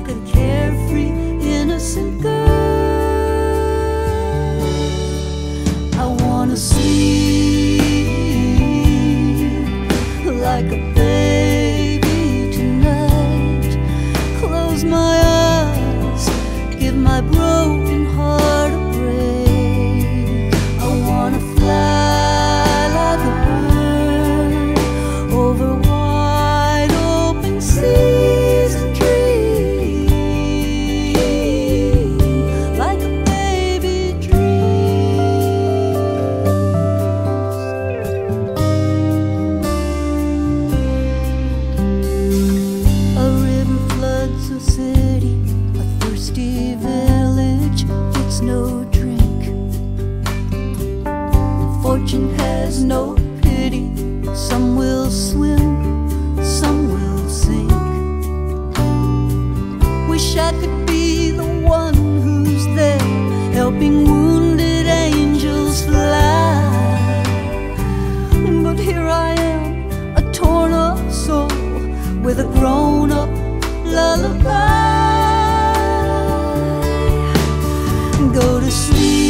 like a carefree, innocent girl. I wanna sleep like a baby tonight. Close my eyes, give my broken heart a break. I wanna fly like a bird over wide open seas and dream like a baby dreams. A river floods a city, a thirsty village gets no drink. Fortune has no pity, some will swim, some will sink. Wish I could be the one who's there, helping wounded angels fly. But here I am, a torn up soul with a grown up lullaby. Go to sleep